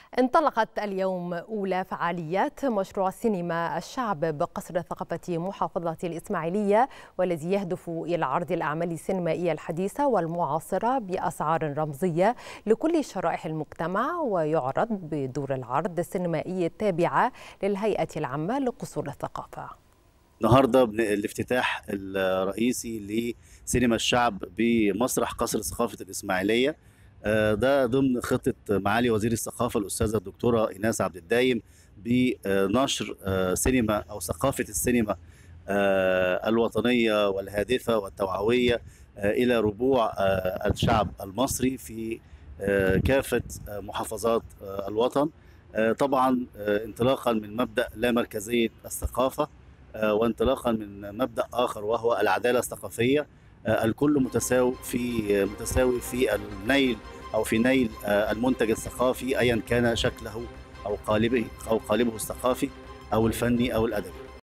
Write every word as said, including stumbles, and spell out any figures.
انطلقت اليوم أولى فعاليات مشروع سينما الشعب بقصر ثقافة محافظة الإسماعيلية، والذي يهدف إلى عرض الأعمال السينمائية الحديثة والمعاصرة بأسعار رمزية لكل شرائح المجتمع، ويعرض بدور العرض السينمائي التابعة للهيئة العامة لقصور الثقافة. النهارده الافتتاح الرئيسي لسينما الشعب بمسرح قصر ثقافة الإسماعيلية، ده ضمن خطة معالي وزير الثقافة الأستاذة الدكتورة إيناس عبد الدايم بنشر سينما أو ثقافة السينما الوطنية والهادفة والتوعوية إلى ربوع الشعب المصري في كافة محافظات الوطن. طبعا انطلاقا من مبدأ لا مركزية الثقافة، وانطلاقا من مبدأ آخر وهو العدالة الثقافية. الكل متساوي في متساوي في النيل أو في نيل المنتج الثقافي أيا كان شكله أو قالبه أو قالبه الثقافي أو الفني أو الأدبي.